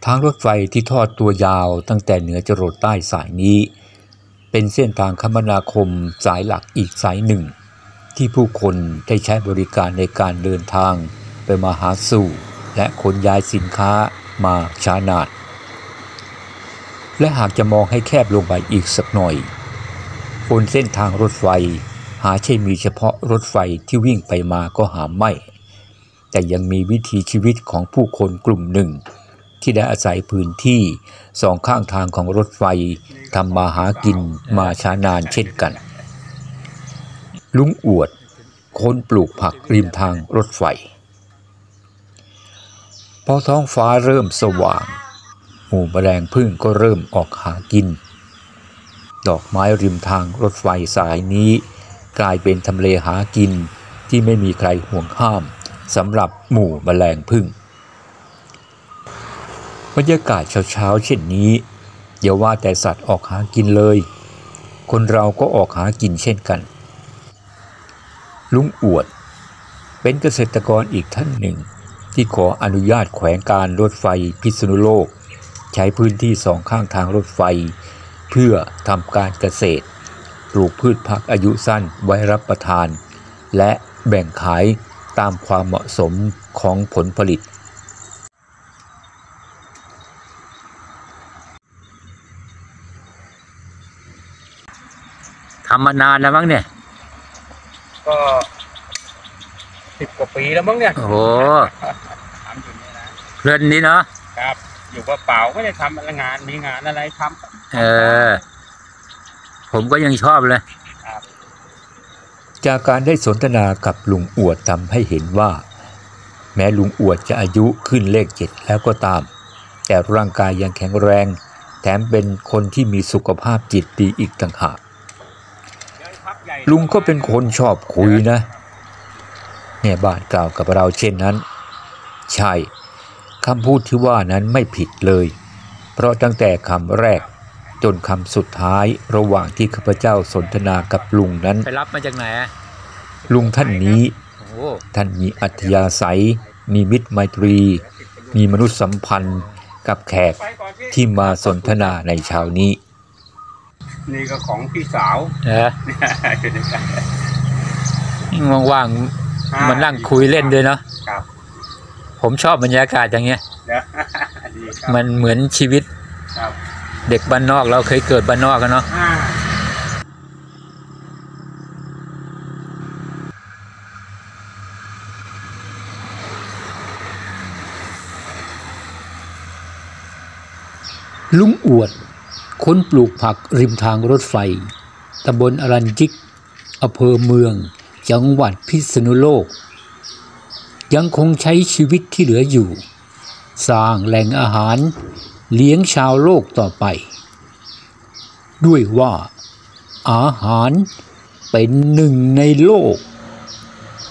ทางรถไฟที่ทอดตัวยาวตั้งแต่เหนือจรดใต้สายนี้เป็นเส้นทางคมนาคมสายหลักอีกสายหนึ่งที่ผู้คนได้ใช้บริการในการเดินทางไปมาหาสู่และขนย้ายสินค้ามาช้านานและหากจะมองให้แคบลงไปอีกสักหน่อยบนเส้นทางรถไฟหาใช่มีเฉพาะรถไฟที่วิ่งไปมาก็หาไม่แต่ยังมีวิถีชีวิตของผู้คนกลุ่มหนึ่งที่ได้อาศัยพื้นที่สองข้างทางของรถไฟทำมาหากินมาช้านานเช่นกันลุงอวดคนปลูกผักริมทางรถไฟพอท้องฟ้าเริ่มสว่างหมู่แมลงผึ้งก็เริ่มออกหากินดอกไม้ริมทางรถไฟสายนี้กลายเป็นทำเลหากินที่ไม่มีใครห่วงห้ามสำหรับหมู่แมลงผึ้งบรรยากาศเช้าๆเช่นนี้อย่าว่าแต่สัตว์ออกหากินเลยคนเราก็ออกหากินเช่นกันลุงอวดเป็นเกษตรกรอีกท่านหนึ่งที่ขออนุญาตแขวงการรถไฟพิษณุโลกใช้พื้นที่สองข้างทางรถไฟเพื่อทำการเกษตรปลูกพืชผักอายุสั้นไว้รับประทานและแบ่งขายตามความเหมาะสมของผลผลิตทำมานานแล้วมั้งเนี่ยก็10 กว่าปีแล้วมั้งเนี่ยโอ้โหทำอยู่นี่นะเพลินนี้เนาะครับอยู่เปล่าไม่ได้ทำอะไรงานมีงานอะไรทำผมก็ยังชอบเลยจากการได้สนทนากับลุงอวดทำให้เห็นว่าแม้ลุงอวดจะอายุขึ้นเลข7แล้วก็ตามแต่ร่างกายยังแข็งแรงแถมเป็นคนที่มีสุขภาพจิตดีอีกต่างหากลุงก็เป็นคนชอบคุยนะเนี่ยบ้านกล่าวกับเราเช่นนั้นใช่คำพูดที่ว่านั้นไม่ผิดเลยเพราะตั้งแต่คำแรกจนคำสุดท้ายระหว่างที่ข้าพเจ้าสนทนากับลุงนั้นไปรับมาจากไหนลุงท่านนี้ท่านมีอัธยาศัยมีมิตรไมตรีมีมนุษยสัมพันธ์กับแขกที่มาสนทนาในเช้านี้นี่ก็ของพี่สาวว่างๆมานั่งคุยเล่นด้วยเนาะผมชอบบรรยากาศอย่างเงี้ยมันเหมือนชีวิตเด็กบ้านนอกเราเคยเกิดบ้านนอกกันเนาะลุงอวดคนปลูกผักริมทางรถไฟตำบลอรัญญิกอำเภอเมืองจังหวัดพิษณุโลกยังคงใช้ชีวิตที่เหลืออยู่สร้างแหล่งอาหารเลี้ยงชาวโลกต่อไปด้วยว่าอาหารเป็นหนึ่งในโลก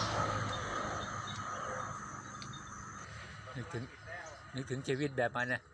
นึกถึงชีวิตแบบมันนะ